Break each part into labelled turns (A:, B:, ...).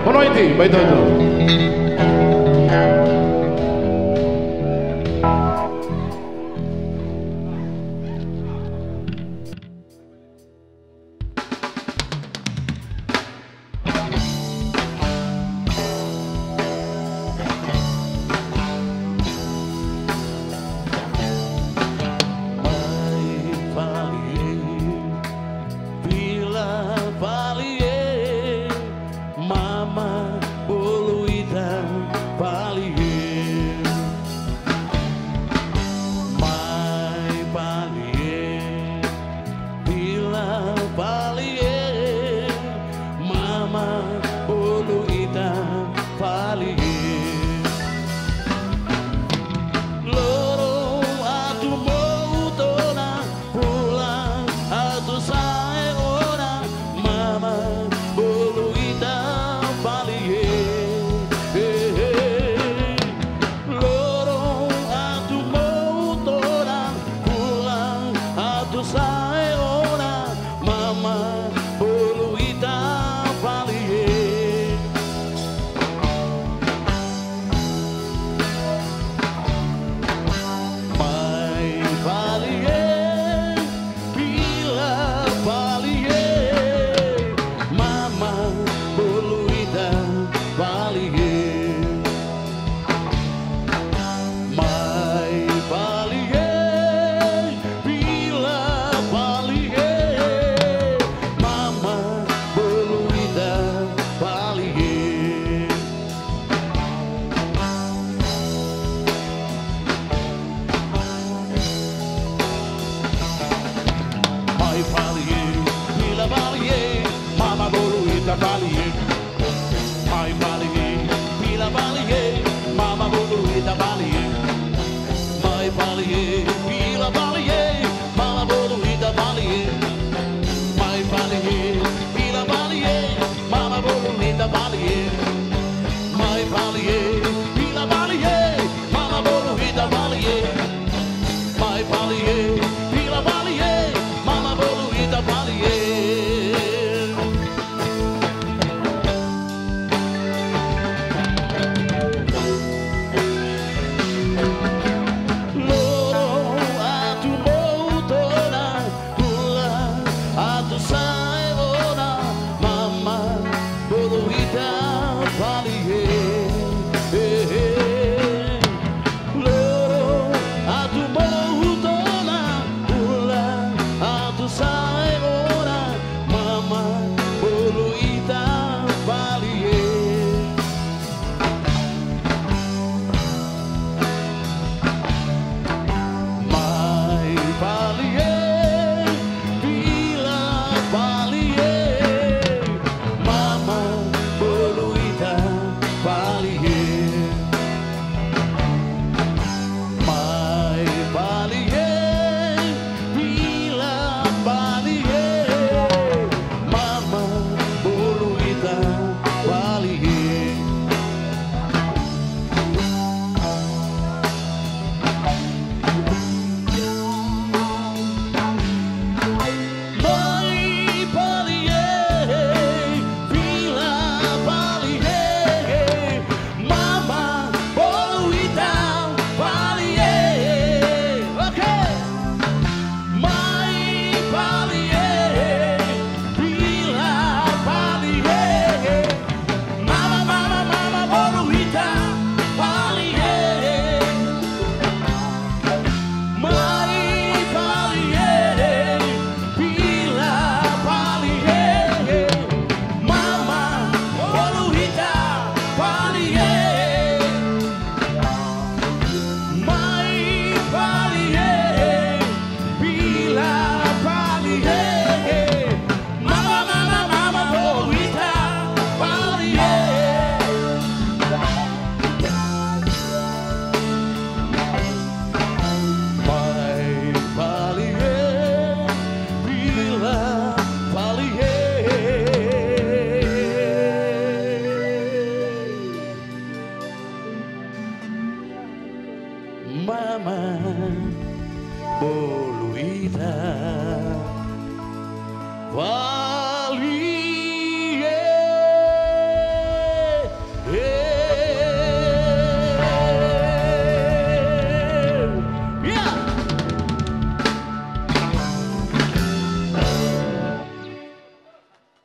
A: Boa noite, Baita itu.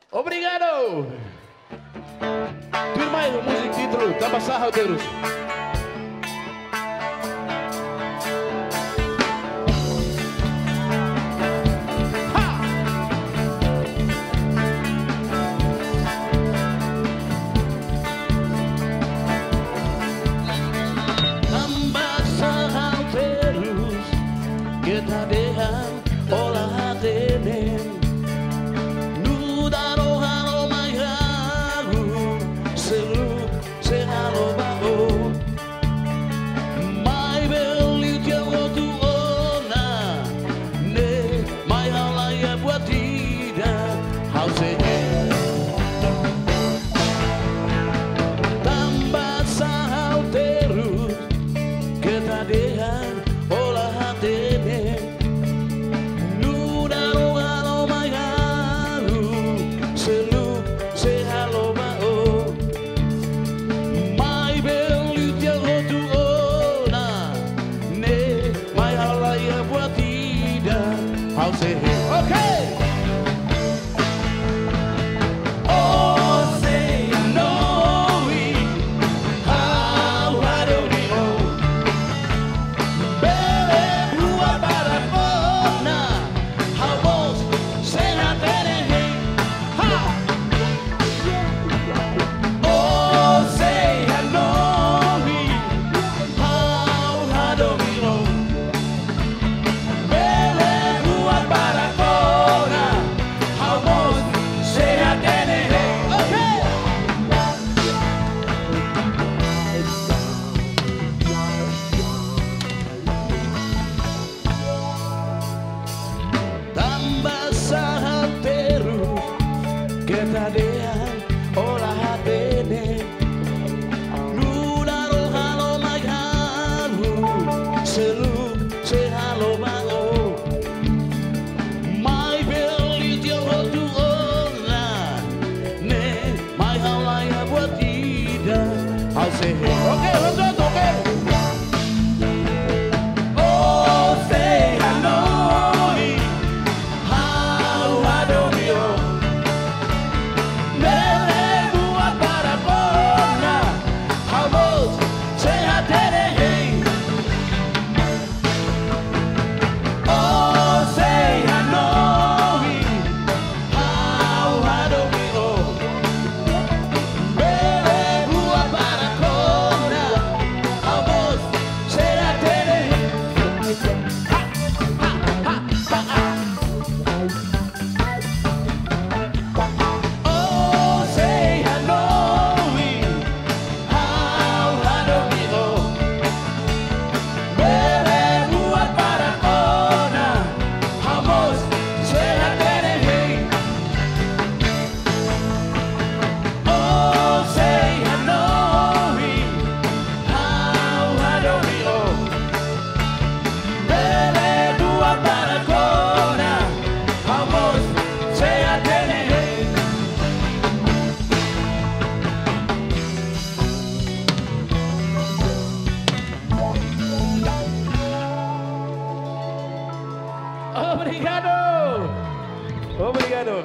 A: Obrigado! Turma aí, música título, tambah sahau terus. Tambah sahau terus, kita dehan olah hati. Obrigado.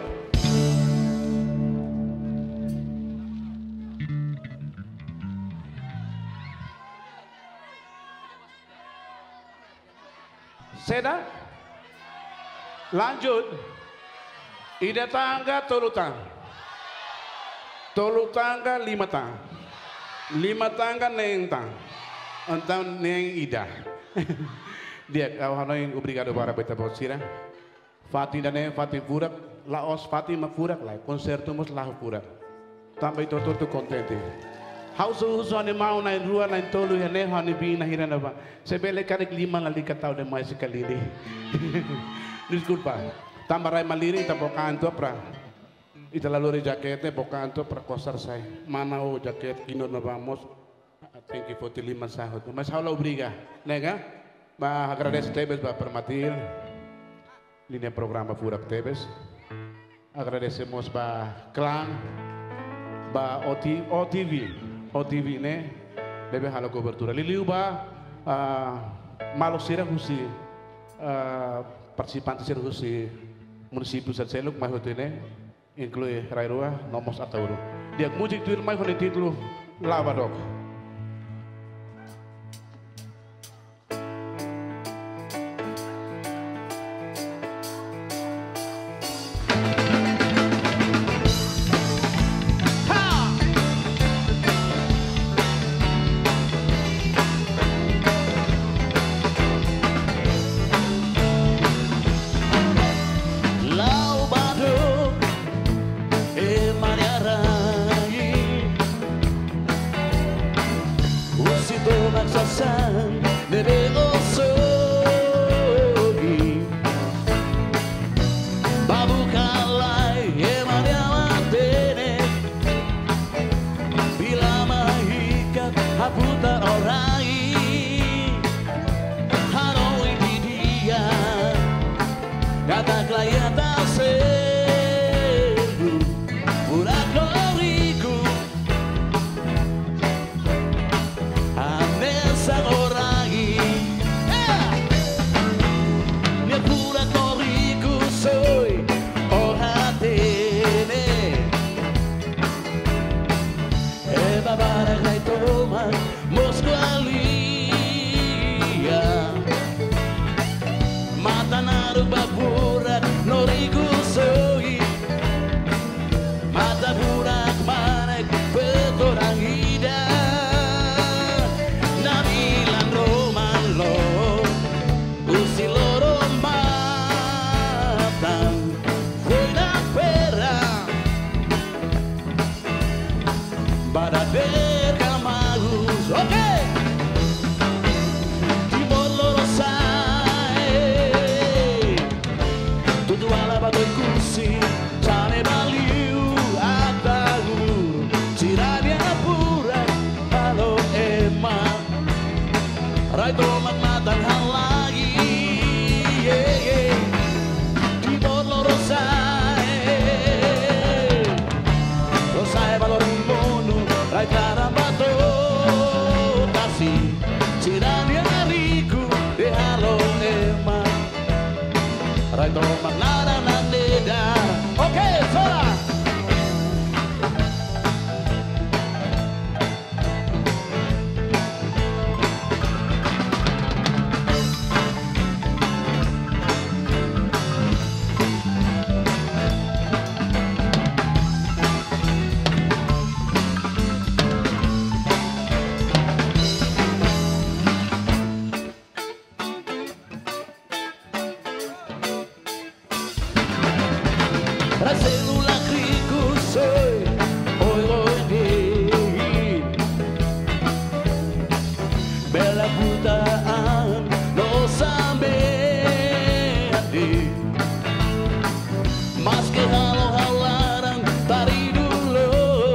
A: Seda, lanjut. Ida tangga tolutang, tolutangga lima tang, lima tangga nentang, entang neng ida. Dia kau hanoin obrigado para beta bosira. Fati dane Fati furak, laos Fati mafurak lah, konserto mus lahu furak. Tambah itu tu kontente. Hausu ane mau naik rua naik tolu ya ne hani bina hirana ba. Sebele karik lima lali katau de mais sekali ni. Desculpa. Tambah rai maliri ta bokan tu pra. Ita lalu jakete bokan tu pra kosar sai. Mana o jaket kino na vamos. Thank you for the lima sahut. Mas haula obriga. Nega? Ba agradece tebes ba permatil. Linha programa Furak Tebes. Agradecemos ba Clan, ba OTV ne debe halo cobertura. Liliu ba malo sira husi participantes sira husi município Salceluk mais hotene inclui Rairua, Nomos Atauru. Dia musik tuir mai con il titolo Lavadok.
B: Bebe osogi babu kalai emaniawan bene bila mahikat haputar orai hanoi di dia kata klien tak sebu budak doriku anesa orang Barak toma Mosqualia Mata naru baburak noriku soi Mata burak manek petorang ida Nabilan roman lo Usiloro matang Fuina pera Para ver Camagus, ok. Timor lo sai. Tudo alaba do cursi, chane baliu atagu. Tirania pura, halo ema. Rai tomat matan hal lagi. Timor lo sai valor Rai karambato kasih cirani hariku de halo ema Rai tomak nada nandeda. Oke, sola. Célula crico soy hoy bella putaan lo sambeati mas que halo halaran tari dulu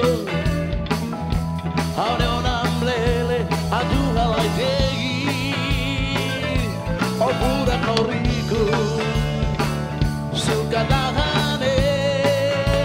B: haune onam lele adu halai degi o burak noriku suka tahan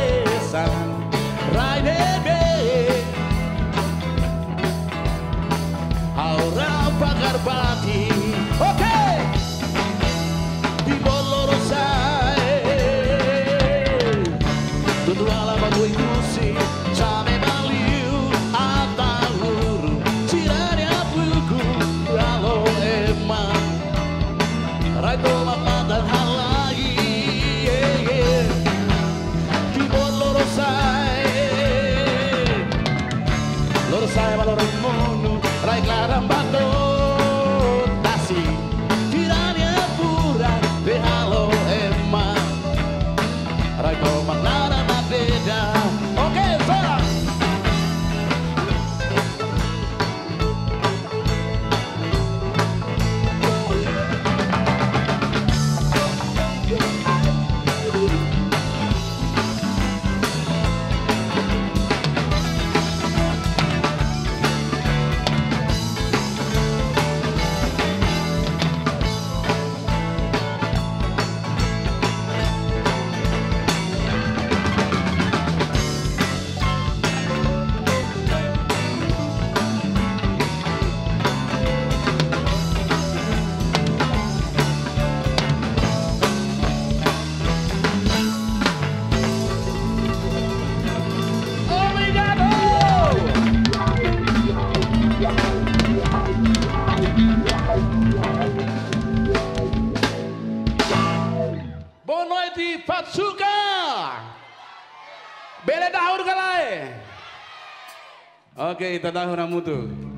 A: Ele dahur kalai. Oke, kita dahur mutu.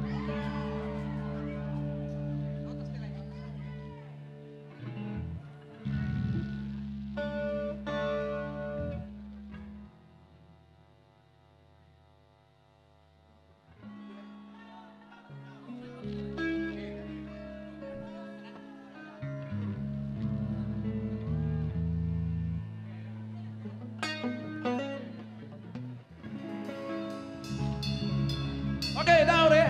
A: Oke, dahur ya.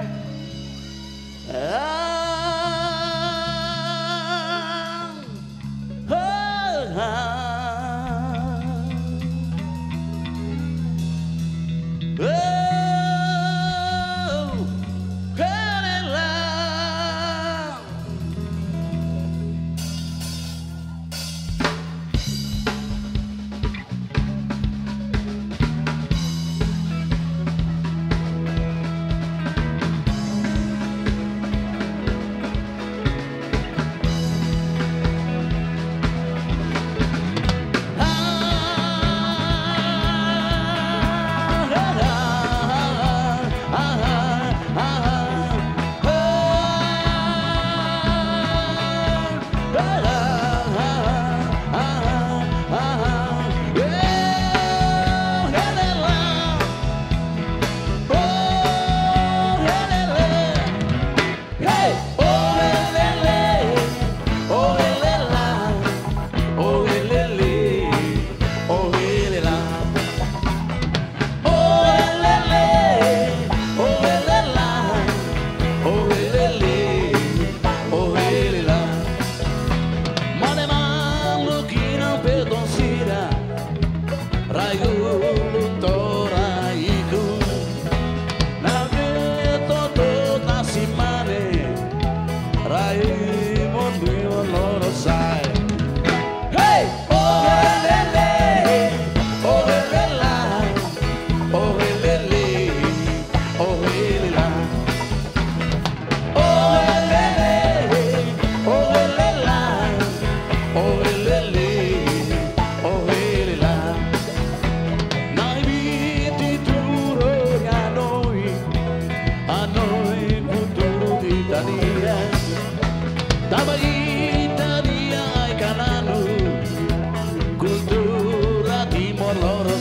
A: Cultura Timor Leste.